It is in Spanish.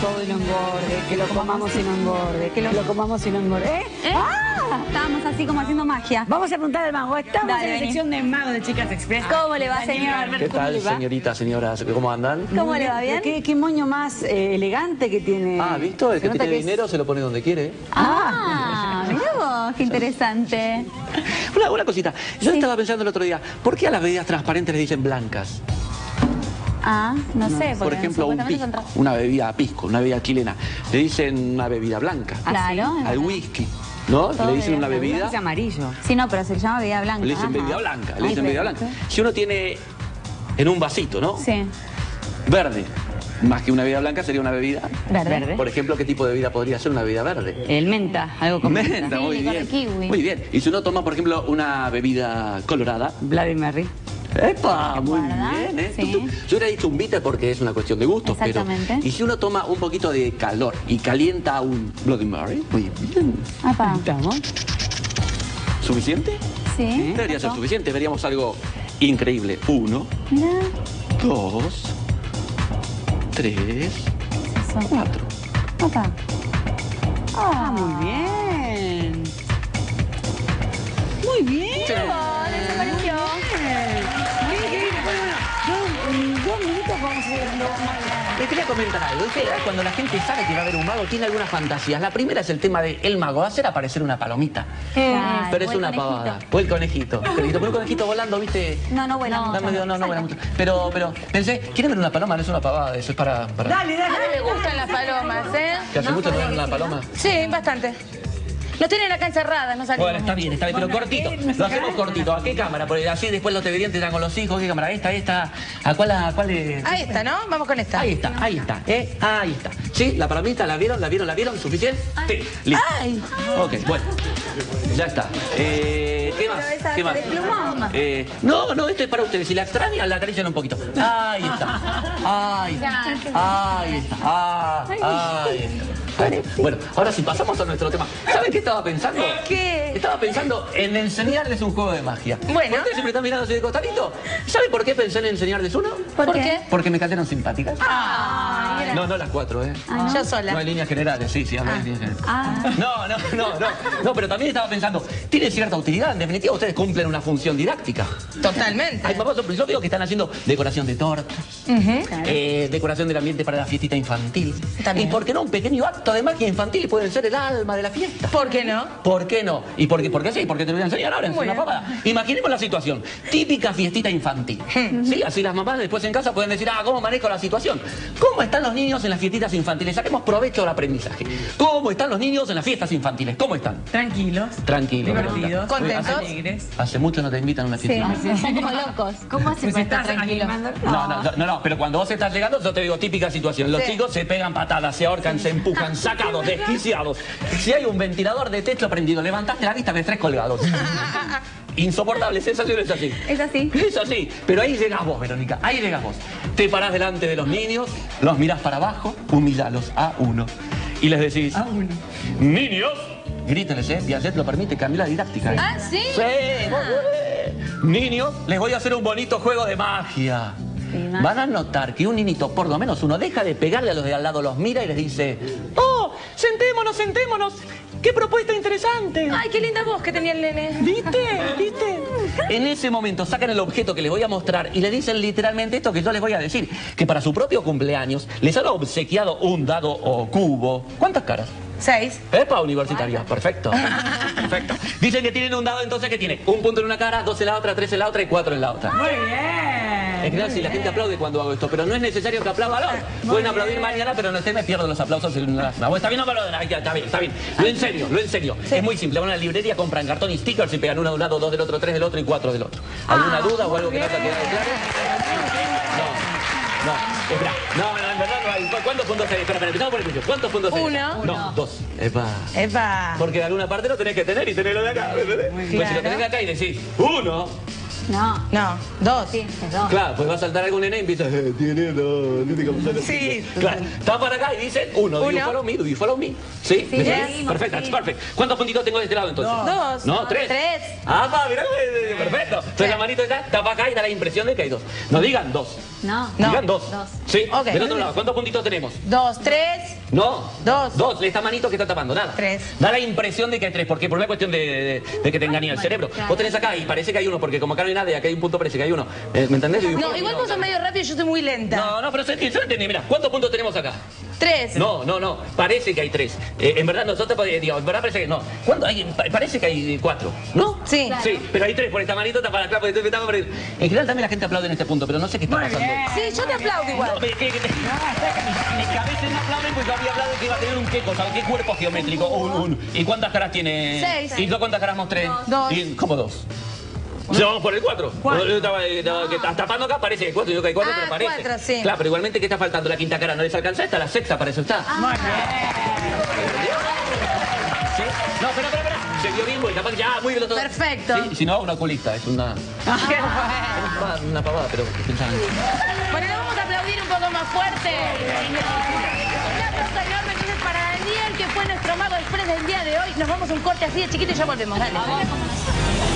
todo y no engorde, que lo comamos y no engorde, que lo comamos y no engorde. ¡Ah! Estábamos así como haciendo magia. Vamos a preguntar al mago. Estamos Dale, en la vení. sección de mago de Chicas Express. ¿Cómo le va, señor? ¿Qué tal, señoritas, señoras? ¿Cómo andan? ¿Cómo le va? ¿Bien? ¿Qué moño más elegante que tiene? Ah, ¿visto? El Se que nota tiene es- dinero se lo pone donde quiere. Mirá vos, qué interesante. Una cosita. Yo estaba pensando el otro día, ¿por qué a las bebidas transparentes les dicen blancas? No sé, Por porque ejemplo, un supuestamente pisco, son una bebida pisco, una bebida chilena. Le dicen una bebida blanca. Claro. Al whisky, ¿no? Todo Le dicen una Es bebida. amarillo. Sí, no, pero se llama bebida blanca. Le dicen Ajá. bebida blanca. Le Ay, dicen bebida pero- blanca. Si uno tiene en un vasito, ¿no? Sí. Verde. Más que una bebida blanca sería una bebida. Verde. Por ejemplo, ¿qué tipo de bebida podría ser una bebida verde? El menta, algo como Menta, Sí, muy con bien. kiwi. Muy bien. Y si uno toma, por ejemplo, una bebida colorada. Bloody Mary. ¡Epa! Muy guarda, bien, ¿eh? sí. Yo hubiera dicho un bitter porque es una cuestión de gustos, pero... Exactamente. Y si uno toma un poquito de calor y calienta un Bloody Mary, muy bien. Apa. ¿Estamos? ¿Suficiente? Sí. Debería ser suficiente. Veríamos algo increíble. 1, Mirá. 2, 3, Eso. 4. Apa. Ah, muy bien. Muy bien. Desapareció. En 2 minutos vamos a ver Les quería comentar algo. Cuando la gente sabe que va a haber un mago, tiene algunas fantasías. La primera es el tema de el mago, hacer aparecer una palomita. Pero es o el una conejito. pavada. O el conejito. Pero un conejito volando, ¿viste? No vuela mucho. No vuela mucho. Pero pensé, ¿quieren ver una paloma? No es una pavada, eso es para... Dale, dale. A mí me gustan las palomas, ¿eh? ¿Que hace mucho no ven una paloma? Sí, bastante. Nos tienen acá encerradas, no salimos. Bueno, está bien, pero cortito. Lo hacemos cortito. ¿A qué cámara? Porque así después los televidentes están con los hijos. ¿Qué cámara? Esta. ¿A cuál de...? Ahí está, ¿no? Vamos con esta. Ahí está. Ahí está. ¿Sí? ¿La palomita la vieron? ¿Suficiente? Sí, listo. Ay. Ok, bueno. Ya está. ¿Qué más? esa ¿Qué más? de plumón. No, esto es para ustedes. Si la extrañan, la acarician un poquito. Ahí está. Ahí está. Bueno, ahora sí, pasamos a nuestro tema. ¿Saben qué estaba pensando? ¿Qué? Estaba pensando en enseñarles un juego de magia. Bueno. ¿Ustedes siempre están mirando así de costadito? ¿Saben por qué pensé en enseñarles uno? ¿Por qué? Porque me cayeron simpáticas. Ay, No las 4, ¿eh? Yo sola. No hay líneas generales, sí, hablo de líneas generales. No, pero también estaba pensando, tiene cierta utilidad, en definitiva ustedes cumplen una función didáctica. Totalmente. Hay papás, yo veo que están haciendo decoración de tortas, decoración del ambiente para la fiestita infantil. También. ¿Y por qué no un pequeño acto de magia infantil pueden ser el alma de la fiesta? ¿Por qué no? ¿Por qué no? ¿Y por qué sí? Porque te lo voy a enseñar ahora, es Muy una bien. pavada. Imaginemos la situación, típica fiestita infantil. ¿Sí? Así las mamás después en casa pueden decir, ¿cómo manejo la situación? ¿Cómo están los niños en las fiestitas infantiles? Saquemos provecho del aprendizaje. ¿Cómo están los niños en las fiestas infantiles? ¿Cómo están? Tranquilos, Tranquilos. divertidos, Contentos. alegres. Hace mucho no te invitan a una Sí, fiesta. son como locos. ¿Cómo se Pues puede estar estás tranquilo? animando. No, pero cuando vos estás llegando, yo te digo típica situación. Los Sí. chicos se pegan patadas, se ahorcan, se empujan, sacados, desquiciados. Si hay un ventilador de techo prendido, levantaste la vista, ves 3 colgados. Insoportable, sensación es así. Es así. Es así. Pero ahí llegas vos, Verónica, ahí llegas vos. Te parás delante de los niños, los mirás para abajo, humillalos a uno. Y les decís, niños, grítenles, Piaget lo permite, cambiar la didáctica. Ah, ¿sí? Sí, niños, les voy a hacer un bonito juego de magia. magia. Van a notar que un niñito, por lo menos uno, deja de pegarle a los de al lado, los mira y les dice, ¡oh, sentémonos! ¡Qué propuesta interesante! Ay, qué linda voz que tenía el nene. ¿Viste? En ese momento sacan el objeto que les voy a mostrar y le dicen literalmente esto que yo les voy a decir, que para su propio cumpleaños les han obsequiado un dado o cubo. ¿Cuántas caras? 6. ¡Epa, universitaria! Perfecto. Perfecto. Dicen que tienen un dado, entonces que tiene un punto en una cara, 2 en la otra, 3 en la otra y 4 en la otra. Muy bien. Es claro, si la gente aplaude cuando hago esto, pero no es necesario que aplaudan hoy. Pueden aplaudir mañana, pero no me pierdo los aplausos en una... Está bien, no me aplauden. Está bien. Lo enseño. Es muy simple. Van a la librería, compran cartón y stickers y pegan uno de un lado, 2 del otro, 3 del otro y 4 del otro. ¿Alguna duda o algo que no te ha quedado claro? Espera. No, en verdad no hay. ¿Cuántos puntos hay? Espera, empezamos por el principio. ¿Cuántos puntos hay? 1. No, 2. Epa. Porque de alguna parte lo tenés que tener y tenerlo de acá. ¿Entendés? Pues si lo tenés de acá y decís 1, No. No, 2. Sí, es 2. Claro, pues va a saltar algún nene y empieza, tiene 2, ¿viste cómo sale? Sí. Claro, está para acá y dicen 1, do you follow me? ¿Sí? Sí, ¿Me sí, sigues? sí. Perfecto, that's perfect. ¿Cuántos puntitos tengo de este lado entonces? 2. No, 3. 3. Ah, va, mirá, perfecto. Entonces la manito está para acá y da la impresión de que hay 2. No digan 2. No. No. Digan 2. Dos. Sí, Ok. del otro lado, ¿cuántos puntitos tenemos? 2, 3. No. 2. 2, esta manito que está tapando, nada. 3. Da la impresión de que hay 3, porque por una cuestión de que te engaña el cerebro. claro. Vos tenés acá y parece que hay 1, porque como acá no hay nada y acá hay un punto parece que hay 1. ¿Me entendés? No, igual vos sos medio rápido y yo soy muy lenta. No, pero se entiende. Mira, ¿cuántos puntos tenemos acá? 3. No. Parece que hay 3. En verdad nosotros, digamos, en verdad parece que no. ¿Cuánto hay? Parece que hay 4. ¿No? Sí. Claro. Sí, pero hay 3 por esta manito está para acá, porque estoy para. En general también la gente aplaude en este punto, pero no sé qué está pasando. Sí, yo te aplaudo igual. No, mi cabeza no aplauden porque yo había hablado que iba a tener un qué cosa, qué cuerpo geométrico. ¿Y cuántas caras tiene? 6. ¿Y tú cuántas caras mostré? 2. ¿Y cómo 2? Si vamos por el 4. Que estás tapando acá, parece que 4. Yo que hay 4, Ah, pero parece. 4, sí. Claro, pero igualmente, ¿qué está faltando? La quinta cara no les alcanza esta, la sexta para eso está. ¿Sí? No, pero. Se dio bien vuelta, ya, muy bien todo. Perfecto. Sí, si no, un oculista, es una pavada, pero pensaban. Bueno, le vamos a aplaudir un poco más fuerte. Un aplauso enorme entonces para Daniel, que fue nuestro mago express del día de hoy. Nos vamos a un corte así de chiquito y ya volvemos. Dale.